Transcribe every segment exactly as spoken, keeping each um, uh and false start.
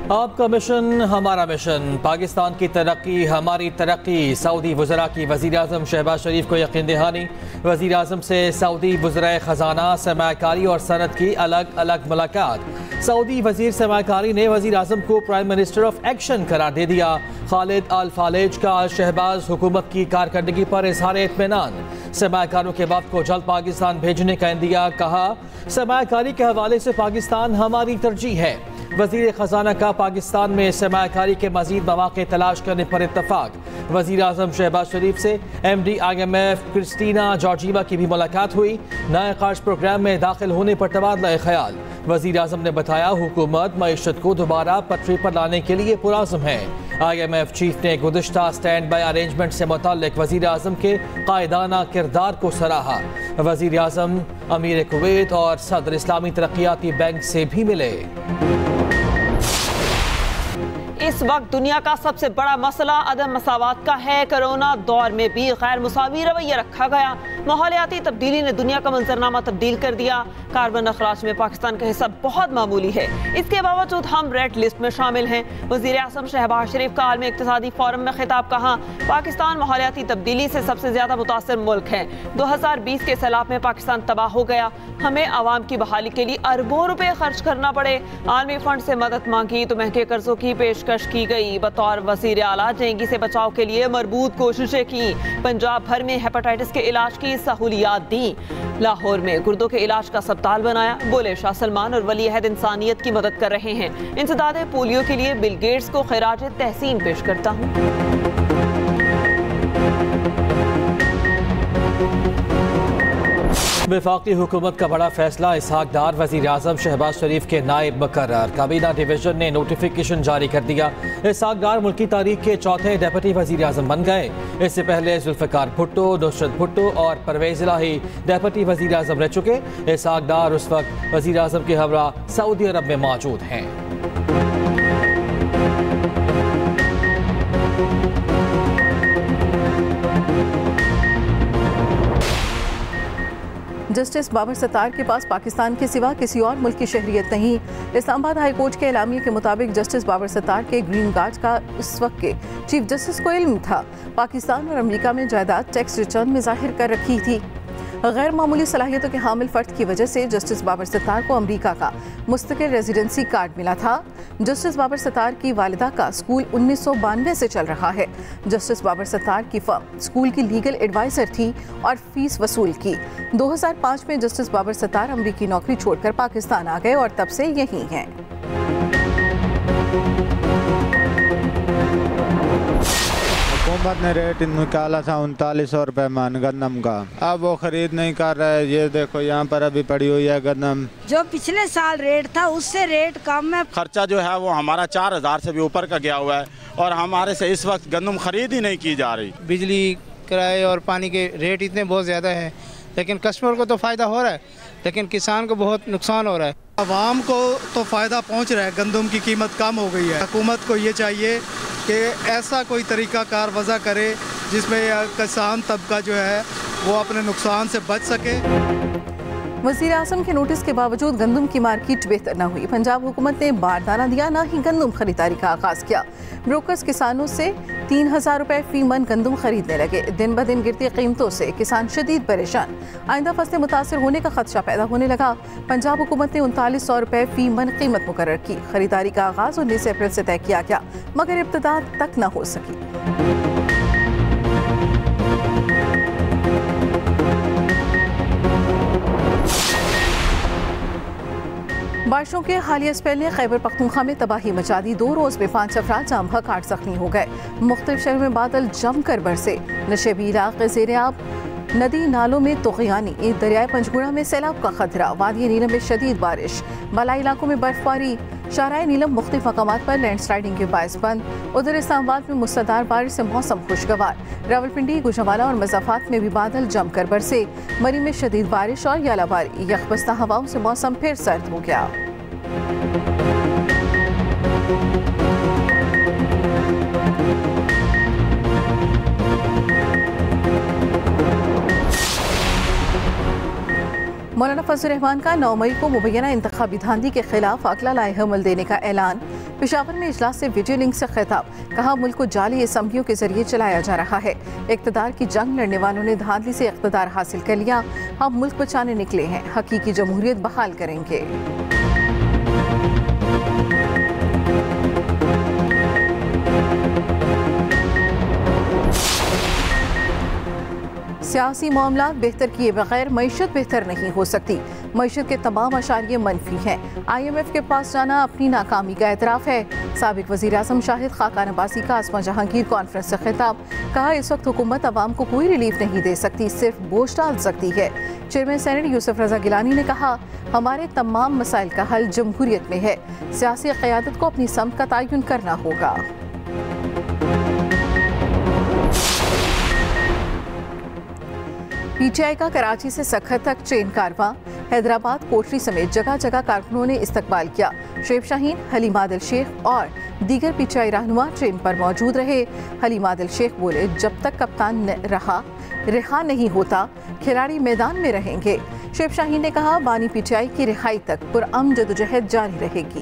आपका मिशन हमारा मिशन, पाकिस्तान की तरक्की हमारी तरक्की। सऊदी वज़रा की वज़ीर आज़म शहबाज शरीफ को यकीन दहानी। वज़ीर आज़म से सऊदी वज़रा ख़जाना, सरमाकारी और सनत की अलग अलग मुलाकात। सऊदी वज़ीर सरमाकारी ने वज़ीर आज़म को प्राइम मिनिस्टर ऑफ एक्शन करार दे दिया। खालिद अल फालेज का शहबाज हुकूमत की कारकर्दगी पर इज़हार इत्मीनान। सरमाकारों के वफ़द को जल्द पाकिस्तान भेजने का इंदिया। कहा, सरमाकारी के हवाले से पाकिस्तान हमारी तरजीह है। वज़ीर ख़जाना का पाकिस्तान में सरमाकारी के मज़ीद मौक़े तलाश करने पर इत्तफ़ाक़। वज़ीर आज़म शहबाज शरीफ से M D I M F Kristina Georgieva की भी मुलाकात हुई। नए क़र्ज़ प्रोग्राम में दाखिल होने पर तबादला ख्याल। वज़ीर आज़म ने बताया, हुकूमत मईशत को दोबारा पटरी पर लाने के लिए पुरअज़्म है। आई एम एफ चीफ ने गुज़िश्ता स्टैंड बाई अरेंजमेंट से मुतल्लिक वज़ीर आज़म के कायदाना किरदार को सराहा। वज़ीर आज़म अमीर कुवैत और सदर इस्लामी तरक्याती बैंक से भी मिले। इस वक्त दुनिया का सबसे बड़ा मसला अदम मसावात का है। कोरोना दौर में भी गैर मुसावी रवैया रखा गया। माहौलियाती तब्दीली ने दुनिया का मंजरनामा तब्दील कर दिया। कार्बन अखराज में पाकिस्तान का हिस्सा बहुत मामूली है। इसके बावजूद हम रेड लिस्ट में शामिल हैं। वज़ीर आज़म शहबाज शरीफ का आलमी इक़्तिसादी फोरम में खिताब। कहा, पाकिस्तान माहौलियाती तब्दीली से सबसे ज्यादा मुतासर मुल्क है। दो हजार बीस के सैलाब में पाकिस्तान तबाह हो गया। हमें आवाम की बहाली के लिए अरबों रुपए खर्च करना पड़े। आलमी फंड से मदद मांगी तो महंगे कर्जों की पेशकश की गई। बतौर वज़ीर आला डेंगू से बचाव के लिए मरबूत कोशिशें की। पंजाब भर में हेपेटाइटिस के इलाज की सहूलियात दी। लाहौर में गुर्दों के इलाज का अस्पताल बनाया। बोले शाह सलमान और वली अहद इंसानियत की मदद कर रहे हैं। इंसदादे पोलियो के लिए बिल गेट्स को खैराज तहसीन पेश करता हूँ। वफाकी हुकूमत का बड़ा फैसला, इसहाक डार वज़ीर आज़म शहबाज शरीफ के नायब मुकर्रर। काबीना डिवीजन ने नोटिफिकेशन जारी कर दिया। इसहाक डार मुल्की तारीख के चौथे डेप्यूटी वज़ीर आज़म बन गए। इससे पहले जुल्फ़िकार भुट्टो, नुसरत भुट्टो और परवेज़ इलाही डेप्यूटी वज़ीर आज़म रह चुके। इसहाक डार उस वक्त वज़ीर आज़म के हमरा सऊदी अरब में मौजूद हैं। जस्टिस बाबर सत्तार के पास पाकिस्तान के सिवा किसी और मुल्क की शहरियत नहीं। इस्लामाबाद हाई कोर्ट के एलामिया के मुताबिक जस्टिस बाबर सत्तार के ग्रीन कार्ड का उस वक्त के चीफ जस्टिस को इल्म था। पाकिस्तान और अमेरिका में जायदाद टैक्स रिटर्न में जाहिर कर रखी थी। गैर मामूली सलाहियतों के हामिल फर्द की वजह से जस्टिस बाबर सत्तार को अमेरिका का मुस्तकिल रेजिडेंसी कार्ड मिला था। जस्टिस बाबर सत्तार की वालिदा का स्कूल उन्नीस सौ बानवे से चल रहा है। जस्टिस बाबर सत्तार की फर्म स्कूल की लीगल एडवाइज़र थी और फीस वसूल की। दो हज़ार पाँच में जस्टिस बाबर सत्तार अमेरिकी नौकरी छोड़कर पाकिस्तान आ गए और तब से यहीं हैं। हुकूमत ने रेट निकाला था उनतालीस सौ रुपये मन गंदम का, अब वो खरीद नहीं कर रहे। ये देखो यहाँ पर अभी पड़ी हुई है गंदम। जो पिछले साल रेट था उससे रेट कम है। खर्चा जो है वो हमारा चार हजार से भी ऊपर का गया हुआ है और हमारे से इस वक्त गंदम खरीद ही नहीं की जा रही। बिजली किराए और पानी के रेट इतने बहुत ज़्यादा हैं, लेकिन कस्टमर को तो फ़ायदा हो रहा है, लेकिन किसान को बहुत नुकसान हो रहा है। आवाम को तो फ़ायदा पहुंच रहा है, गंदम की कीमत कम हो गई है। हुकूमत को ये चाहिए कि ऐसा कोई तरीका कार वज़ा करे जिसमें किसान तबका जो है वो अपने नुकसान से बच सके। वज़ीर आज़म के नोटिस के बावजूद गंदम की मार्केट बेहतर न हुई। पंजाब हुकूमत ने बारदाना दिया, न ही गंदम खरीदारी का आगाज़ किया। ब्रोकर्स किसानों से तीन हज़ार रुपये फी मन गंदम खरीदने लगे। दिन ब दिन गिरती कीमतों से किसान शदीद परेशान। आइंदा फसलें मुतासर होने का खदशा पैदा होने लगा। पंजाब हुकूमत ने उनतालीस सौ रुपये फी मन कीमत मुकर्रर की। खरीदारी का आगाज़ उन्नीस अप्रैल से तय किया गया, मगर इब्तिदा तक न हो सकी। बारिशों के हालिया स्पेल ने खैबर पख्तूनख्वा में तबाही मचा दी। दो रोज में पाँच अफराद जाम हक आठ जख्मी हो गए। मुख्तलिफ शहरों में बादल जमकर बरसे। नशेबी इलाके ज़ेर आब। नदी नालों में तोग़यानी। दरियाए पंचगुड़ा में सैलाब का खतरा। वादी नीलम में शदीद बारिश। मलाई इलाकों में बर्फबारी। शाहराए नीलम मुख्तलिफ मकामात पर लैंड स्लाइडिंग के बायस बंद। उधर इस्लामाबाद में मुसलधार बारिश से मौसम खुशगवार। रावलपिंडी, गुजरावाला और मज़ाफ़ात में भी बादल जमकर बरसे। मरी में शदीद बारिश और यालाबारी। यकबस्ता हवाओं से मौसम फिर सर्द हो गया। मौलाना फजल रहमान का नौ मई को मुबैना इंतखाबी धांधली के खिलाफ अगला लाएहमल देने का ऐलान। पेशावर में इजलास से वीडियो लिंक से खिताब, कहा मुल्क को जाली असम्बलियों के जरिए चलाया जा रहा है। इक़्तिदार की जंग लड़ने वालों ने धांधली से इक़्तिदार हासिल कर लिया, हम मुल्क बचाने निकले हैं, हकीकी जमहूरियत बहाल करेंगे। सियासी मामला बेहतर किए बगैर मईशत बेहतर नहीं हो सकती। मईशत के तमाम अशारिये मनफी हैं। आई एम एफ के पास जाना अपनी नाकामी का एतराफ़ है। साबिक वज़ीर आज़म शाहिद खाकान अब्बासी का आसमा जहांगीर कॉन्फ्रेंस से खिताब, कहा इस वक्त हुकूमत अवाम को कोई रिलीफ नहीं दे सकती, सिर्फ बोझ डाल सकती है। चेयरमैन सेनेट यूसुफ रजा गिलानी ने कहा, हमारे तमाम मसाइल का हल जमहूरियत में है, सियासी क़यादत को अपनी समत का तयन करना होगा। पीटीआई का कराची से सखर तक ट्रेन कारवां, हैदराबाद कोटरी समेत जगह जगह कारकुनों ने इस्तकबाल किया। शुएब शाहीन, हलीम आदिल शेख और दीगर पीटीआई रहनुमा ट्रेन पर मौजूद रहे। हलीम आदिल शेख बोले, जब तक कप्तान रहा रिहा नहीं होता खिलाड़ी मैदान में रहेंगे। शुएब शाहीन ने कहा, बानी पीटीआई की रिहाई तक पुरअमन जदोजहद जारी रहेगी।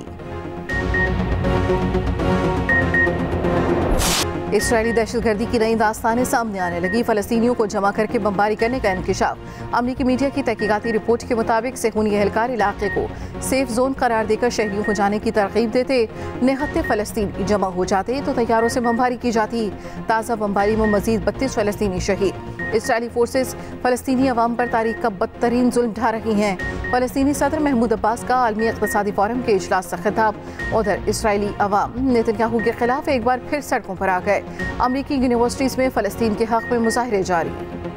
इसराइली दहशतगर्दी की नई दास्तानें सामने आने लगी। फलस्तीनियों को जमा करके बमबारी करने का इंकशाफ। अमरीकी मीडिया की तहकीकाती रिपोर्ट के मुताबिक सेहूनी एहलकार इलाके को सेफ जोन करार देकर शहरियों को जाने की तरगीब देते। निहत्ते फलस्तीनी जमा हो जाते तो तैयारों से बमबारी की जाती। ताज़ा बमबारी में मजीद बत्तीस फलस्तीनी शहीद। इसराइली फोर्सेस फलस्तीनी अवाम पर तारीख का बदतरीन जुल्म ढा रही हैं। फलस्तीनी सदर महमूद अब्बास का आलमी इक़्तिसादी फोरम के इजलास से खिताब। उधर इसराइली अवाम नेतन्याहू के खिलाफ एक बार फिर सड़कों पर आ गए। अमरीकी यूनिवर्सिटीज में फलस्तीन के हक में मुजाहरे जारी।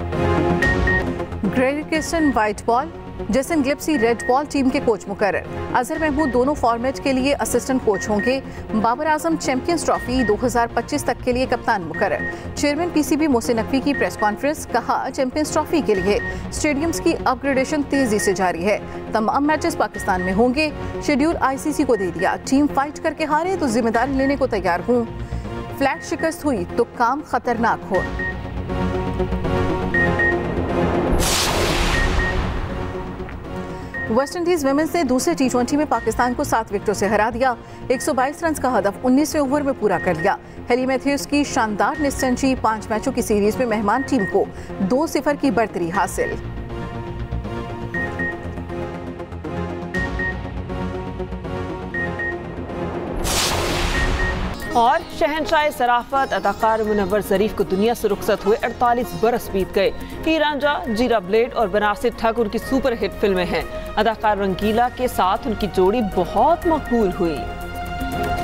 Greg Kirsten white ball, Jason गिप्सी रेड बॉल टीम के कोच मुकर्रर। अजहर महमूद दोनों फॉर्मेट के लिए असिस्टेंट कोच होंगे। बाबर आजम चैंपियंस ट्रॉफी दो हज़ार पच्चीस तक के लिए कप्तान मुकर्रर। चेयरमैन पीसीबी मोहसिन नकवी की प्रेस कॉन्फ्रेंस, कहा चैंपियंस ट्रॉफी के लिए स्टेडियम्स की अपग्रेडेशन तेजी से जारी है। तमाम मैचेस पाकिस्तान में होंगे। शेड्यूल आईसीसी को दे दिया। टीम फाइट करके हारे तो जिम्मेदारी लेने को तैयार हूँ। फ्लैट शिकस्त हुई तो काम खतरनाक हो। वेस्टइंडीज वुमेन्स ने दूसरे टी ट्वेंटी में पाकिस्तान को सात विकेटों से हरा दिया। एक सौ बाईस रन का हदफ उन्नीसवें ओवर में पूरा कर लिया। हेली मैथ्यूज की शानदार निस्टेंजी, पांच मैचों की सीरीज में मेहमान टीम को दो सिफर की बढ़तरी हासिल। और शहनशाह सराफत अदाकार मुनव्वर ज़रीफ को दुनिया से रुखसत हुए अड़तालीस बरस बीत गए। हीरांझा, जीरा ब्लेड और बनारसी ठग उनकी सुपर हिट फिल्में हैं। अदाकार रंगीला के साथ उनकी जोड़ी बहुत मकबूल हुई।